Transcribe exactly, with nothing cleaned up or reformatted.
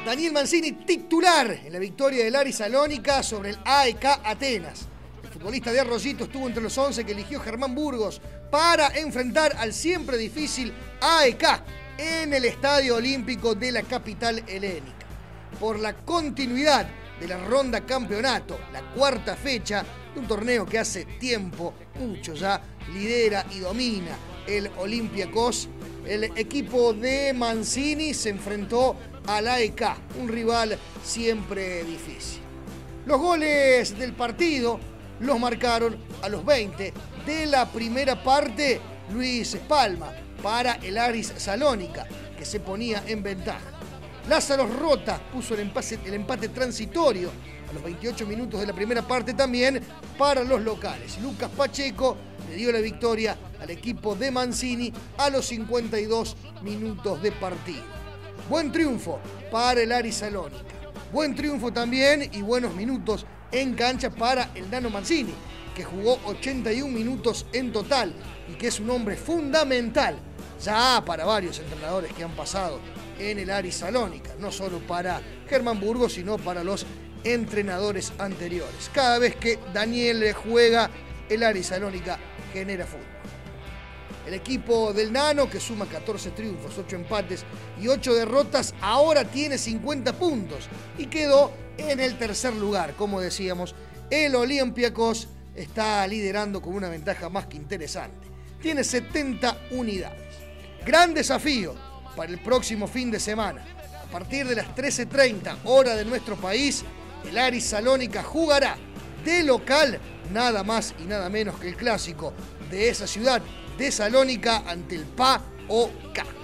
Daniel Mancini titular en la victoria del Aris Salónica sobre el A E K Atenas. El futbolista de Arroyito estuvo entre los once que eligió Germán Burgos para enfrentar al siempre difícil A E K en el Estadio Olímpico de la capital helénica. Por la continuidad de la ronda campeonato, la cuarta fecha de un torneo que hace tiempo, mucho ya, lidera y domina el Olympiacos, el equipo de Mancini se enfrentó al A E K, un rival siempre difícil. Los goles del partido los marcaron a los veinte de la primera parte Luis Palma para el Aris Salónica, que se ponía en ventaja. Lázaro Rota puso el empate, el empate transitorio a los veintiocho minutos de la primera parte también para los locales. Lucas Pacheco le dio la victoria al equipo de Mancini a los cincuenta y dos minutos de partido. Buen triunfo para el Aris Salónica. Buen triunfo también y buenos minutos en cancha para el Nano Mancini, que jugó ochenta y un minutos en total y que es un hombre fundamental ya para varios entrenadores que han pasado en el Aris Salónica, no solo para Germán Burgos, sino para los entrenadores anteriores. Cada vez que Daniel juega, el Aris Salónica genera fútbol. El equipo del Nano, que suma catorce triunfos, ocho empates y ocho derrotas, ahora tiene cincuenta puntos y quedó en el tercer lugar. Como decíamos, el Olympiacos está liderando con una ventaja más que interesante. Tiene setenta unidades. Gran desafío para el próximo fin de semana. A partir de las trece treinta, hora de nuestro país, el Aris Salónica jugará de local nada más y nada menos que el clásico de esa ciudad de Salónica ante el P A O K.